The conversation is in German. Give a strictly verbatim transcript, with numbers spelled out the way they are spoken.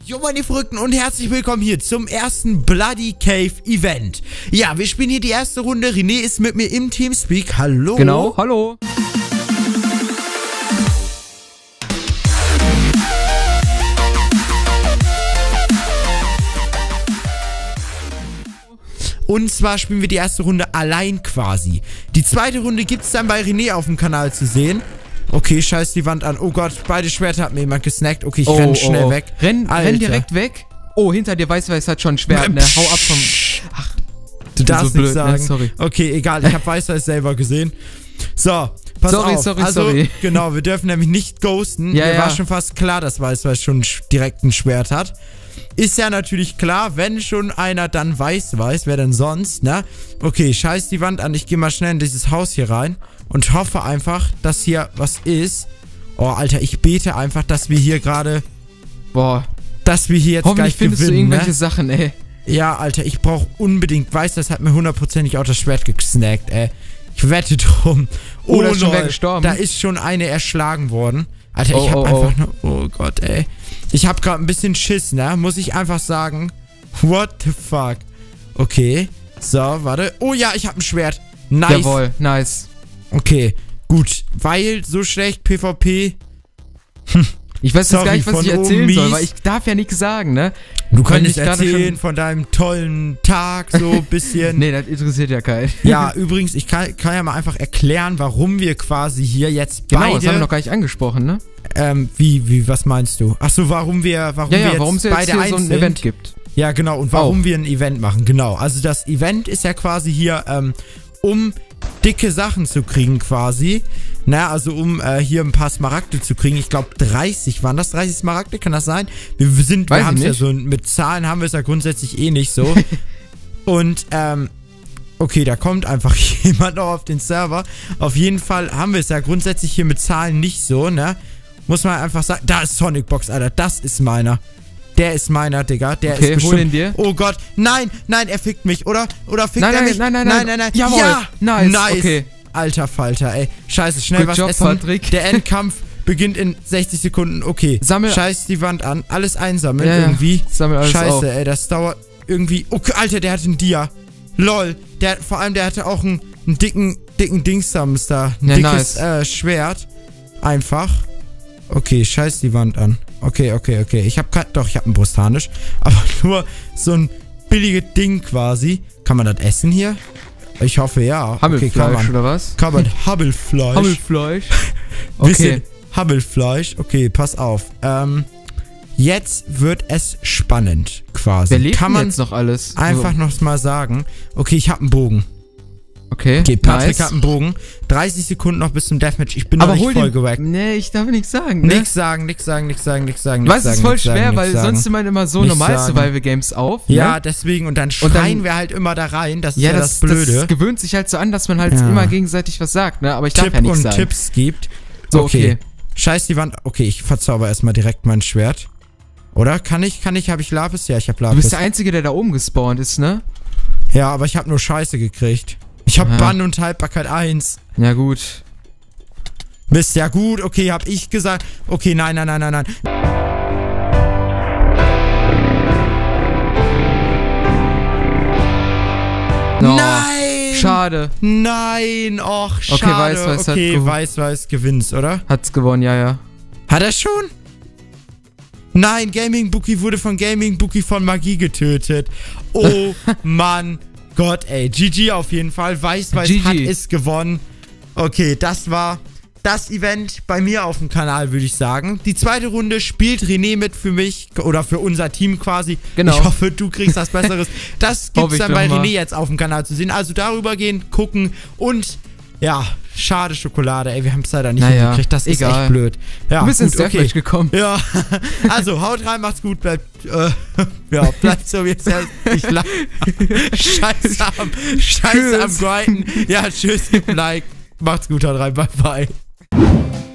Jo meine Verrückten und herzlich willkommen hier zum ersten Bloody Cave Event. Ja, wir spielen hier die erste Runde. René ist mit mir im Teamspeak. Hallo. Genau, hallo. Und zwar spielen wir die erste Runde allein quasi. Die zweite Runde gibt es dann bei René auf dem Kanal zu sehen. Okay, scheiß die Wand an. Oh Gott, beide Schwerter hat mir jemand gesnackt. Okay, ich oh, renn schnell oh. weg. Renn, renn direkt weg. Oh, hinter dir Weiß-Weiß hat schon ein Schwert, ne? Hau ab vom... Ach, du darfst so nichts blöd, sagen. ne? Sorry. Okay, egal, ich habe Weiß-Weiß selber gesehen. So, pass sorry, auf. Sorry, also, sorry. Genau, wir dürfen nämlich nicht ghosten. Ja, Mir ja. war schon fast klar, dass Weiß-Weiß schon direkt ein Schwert hat. Ist ja natürlich klar, wenn schon einer dann Weiß-Weiß, wer denn sonst, ne? Okay, scheiß die Wand an. Ich gehe mal schnell in dieses Haus hier rein und hoffe einfach, dass hier was ist. Oh, Alter, ich bete einfach, dass wir hier gerade... Boah. Dass wir hier jetzt Hoffentlich gleich findest gewinnen, du irgendwelche ne? Sachen, ey. Ja, Alter, ich brauche unbedingt... Weiß, das hat mir hundertprozentig auch das Schwert gesnackt, ey. Ich wette drum. Oh, Oh, da ist schon wer lol, gestorben. da ist schon eine erschlagen worden. Alter, Oh, ich hab oh, einfach oh. nur... Oh Gott, ey. Ich hab gerade ein bisschen Schiss, ne? Muss ich einfach sagen. What the fuck? Okay. So, warte. Oh ja, ich hab ein Schwert. Nice. Jawohl, nice. Okay, gut. Weil so schlecht PvP... Ich weiß jetzt Sorry, gar nicht, was von ich oben erzählen soll, mies. weil ich darf ja nichts sagen, ne? Du Wenn könntest ich gerade erzählen schon- von deinem tollen Tag, so ein bisschen. Nee, das interessiert ja keinen. Ja, übrigens, ich kann, kann ja mal einfach erklären, warum wir quasi hier jetzt Genau, das haben wir beide... noch gar nicht angesprochen, ne? ähm, wie, wie, was meinst du? Achso, warum wir, warum Ja, wir ja, jetzt warum es jetzt beide hier eins so ein sind. Event gibt. Ja, genau, und warum Auch. wir ein Event machen, genau. Also das Event ist ja quasi hier, ähm, um dicke Sachen zu kriegen quasi. Na, also um äh, hier ein paar Smaragde zu kriegen. Ich glaube dreißig, waren das dreißig Smaragde? Kann das sein? Wir, wir sind, Weiß wir haben es ich ja nicht. so, mit Zahlen haben wir es ja grundsätzlich eh nicht so. Und, ähm, okay, da kommt einfach jemand noch auf den Server. Auf jeden Fall haben wir es ja grundsätzlich hier mit Zahlen nicht so, ne? Muss man einfach sagen, da ist Sonic Box, Alter, das ist meiner. Der ist meiner, Digga. Der Okay, ist bestimmt... hol ihn dir. Oh Gott, nein, nein, er fickt mich, oder? Oder fickt Nein, er nein, mich? nein, nein, nein, nein. nein, nein. Jawohl, Ja, nice, nice. okay. Alter Falter, ey. Scheiße, schnell Good was job, essen. Patrick. Der Endkampf beginnt in sechzig Sekunden. Okay, Sammel- scheiß die Wand an. Alles einsammeln Ja, ja. irgendwie. Sammel alles Scheiße, auf. ey, das dauert irgendwie... Okay, Alter, der hatte einen Dia. Lol. Der, vor allem, der hatte auch einen, einen dicken, dicken Dingsdams da. Ein Ja, dickes nice. äh, Schwert. Einfach. Okay, scheiß die Wand an. Okay, okay, okay. Ich hab kein... Doch, ich hab ein Brustharnisch. Aber nur so ein billiges Ding quasi. Kann man das essen hier? Ich hoffe, ja. Okay, kann Hammelfleisch man. oder was? Kann man Habbelfleisch. Hammelfleisch. Bisschen Okay. Habbelfleisch. Okay, pass auf. Ähm, jetzt wird es spannend, quasi. Wer lebt Kann denn man jetzt noch alles? einfach So. noch mal sagen. Okay, ich hab einen Bogen. Okay, Okay, Patrick nice. hat einen Bogen. dreißig Sekunden noch bis zum Deathmatch. Ich bin noch Aber nicht hol voll den... gewackt. Nee, ich darf nichts sagen, ne? Nix sagen, nix sagen, nix sagen, nix sagen, Weißt du, nix es ist sagen, voll nix schwer, sagen, weil nix sonst sagen. sind man immer so Nichts normal sagen. Survival-Games auf. Ja, ne? deswegen. Und dann Und dann- schreien wir halt immer da rein. Das ist Ja, ja das, das Blöde. das gewöhnt sich halt so an, dass man halt Ja. immer gegenseitig was sagt, ne? Aber ich darf Tipp ja nichts und sagen. Tipps gibt. So, okay. Scheiß die Wand. Okay, ich verzauber erstmal direkt mein Schwert. Oder? Kann ich? Kann ich? Habe ich Lapis? Ja, ich habe Du Lapis. bist der Einzige, der da oben gespawnt ist, ne? Ja, aber ich habe nur Scheiße gekriegt. Ich habe Ja. Bann und Haltbarkeit eins. Ja, gut. Mist, ja gut. Okay, hab ich gesagt. Okay, nein, nein, nein, nein, nein. No. Nein! Schade. Nein! Och, schade. Okay, Weiß, Weiß hat okay, gewonnen. Weiß, Weiß gewinnt's, oder? Hat's gewonnen, ja, ja. Hat er schon? Nein, Gaming Bookie wurde von Gaming Bookie von Magie getötet. Oh Mann Gott, ey. G G auf jeden Fall. Weiß, Weiß G G. hat es gewonnen. Okay, das war das Event bei mir auf dem Kanal, würde ich sagen. Die zweite Runde spielt René mit für mich oder für unser Team quasi. Genau. Ich hoffe, du kriegst was Besseres. Das Hoffe gibt's ich dann doch bei mal. René jetzt auf dem Kanal zu sehen. Also darüber gehen, gucken und ja, schade Schokolade. Ey, wir haben es leider nicht Naja, hingekriegt. Das ist egal. echt blöd. Ja, Du bist ins gut, okay. Deathmatch gekommen. Ja, also haut rein, macht's gut, bleibt, äh, ja, bleibt so wie es ist. Ich lach. Scheiße am, scheiße am Tschüss. Grinden. Ja, tschüss, like, macht's gut, haut rein, bye bye.